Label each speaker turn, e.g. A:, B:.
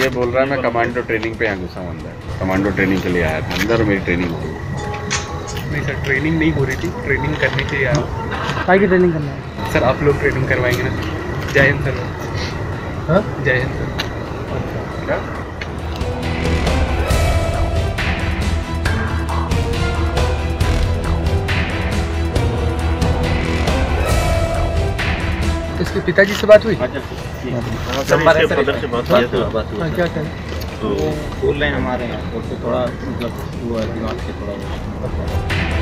A: ये बोल रहा है मैं कमांडो ट्रेनिंग पे यहाँ घुसा हूँ अंदर, कमांडो ट्रेनिंग के लिए आया था अंदर, मेरी ट्रेनिंग हो रही।
B: नहीं सर, ट्रेनिंग नहीं हो रही थी, ट्रेनिंग करने के लिए आया हूँ।
C: काय की ट्रेनिंग करना है
B: सर आप लोग ट्रेनिंग करवाएंगे ना। जय हिंद सर।
C: हाँ
B: जय हिंद सर।
A: क्या?
C: इसके पिताजी से बात हुई?
D: संभाल से बात
C: हाँ, क्या कहें?
D: तो बोल रहे हैं हमारे यहाँ तो थोड़ा मतलब वो है दिमाग से थोड़ा